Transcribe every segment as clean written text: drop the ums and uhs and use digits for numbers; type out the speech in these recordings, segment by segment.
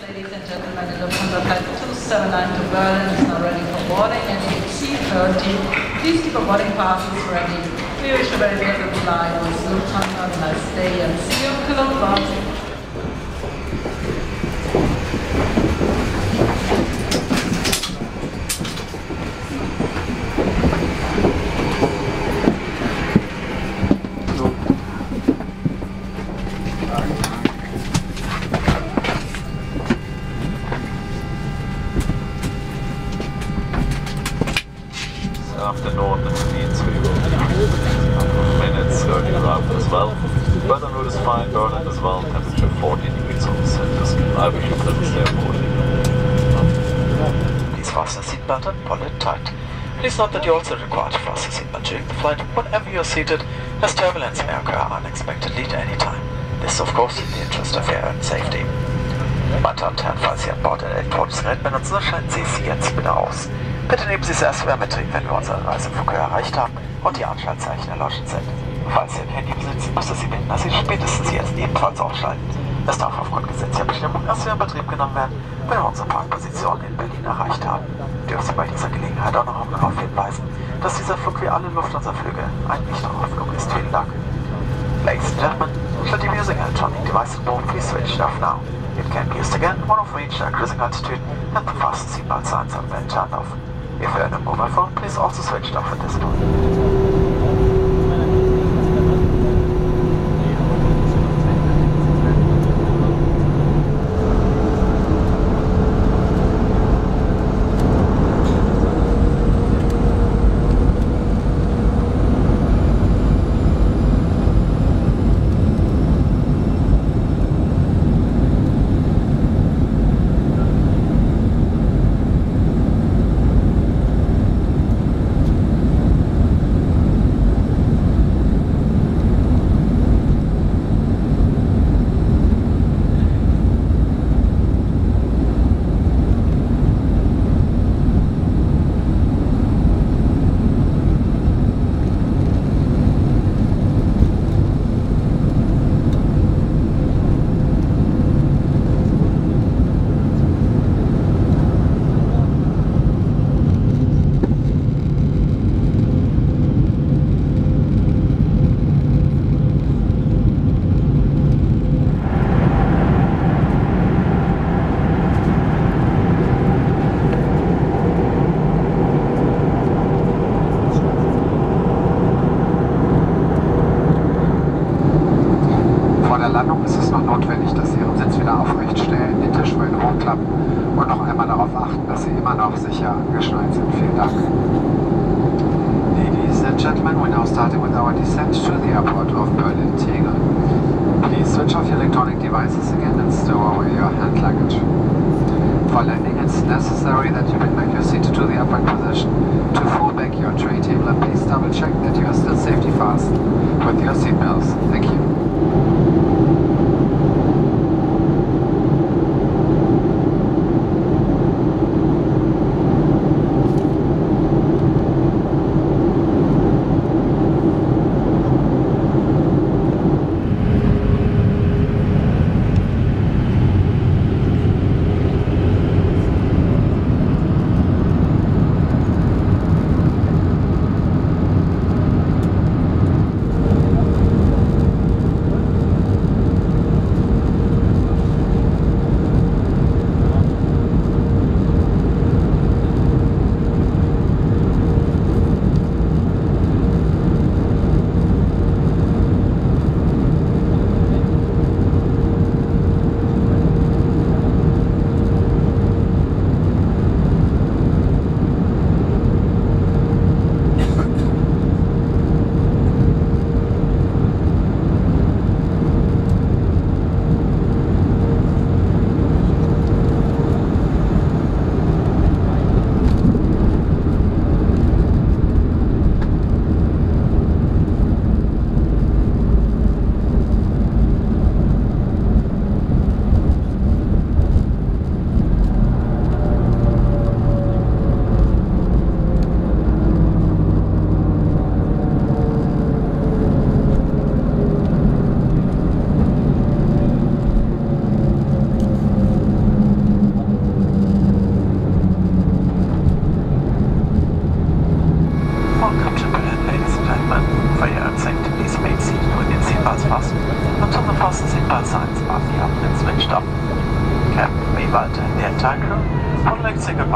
Ladies and gentlemen, the Lufthansa flight 279 to Berlin is now ready for boarding, and AC30. Please keep your boarding passes ready. We wish you a very pleasant flight with Lufthansa. Have a nice day and see you in Cologne. Afternoon, it means we will be in a couple of minutes early arrival as well. Weather mood is fine, Berlin as well, temperature 14 degrees on the center. I wish you could stay accordingly. Please fasten the seatbelt and pull it tight. Please note that you also require to fasten the seatbelt during the flight whenever you are seated, as turbulence may occur unexpectedly at any time. This is of course in the interest of your own safety. Meine Damen und Herren, falls Sie an Bord ein elektronisches Gerät benutzen, dann schalten Sie es jetzt bitte aus. Bitte nehmen Sie es erst wieder mit, wenn wir unsere Reisefunke erreicht haben und die Anschaltzeichen erloschen sind. Falls Sie ein Handy besitzen, müsste Sie bitten, dass Sie spätestens jetzt ebenfalls ausschalten. Es darf aufgrund gesetzlicher Bestimmung erst wieder in Betrieb genommen werden, wenn wir unsere Parkposition in Berlin erreicht haben. Dürfen Sie bei dieser Gelegenheit auch noch darauf hinweisen, dass dieser Flug wie alle Lufthansa-Flüge ein Nichtraucherflug ist. Vielen Dank. Ladies and gentlemen, should you be using electronic devices on board, please switch it off now. It can be used again when we've reached our cruising altitude and the fasten seatbelt signs have been turned off. If you're on a mobile phone, please also switch it off at this point.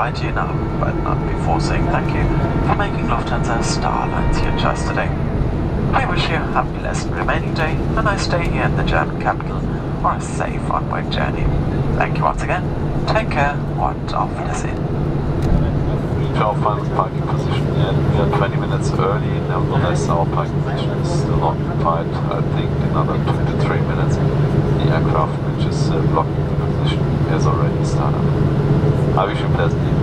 invite you now, but not before saying thank you for making Lufthansa Starlines your choice today. I wish you a pleasant remaining day, a nice day here in the German capital, or a safe onward journey. Thank you once again. Take care and auf Wiedersehen. Our final parking position in. We are 20 minutes early, nevertheless our parking position is still occupied. I think another 2 to 3 minutes. The aircraft which is blocking the position has already started. I wish you a pleasant evening.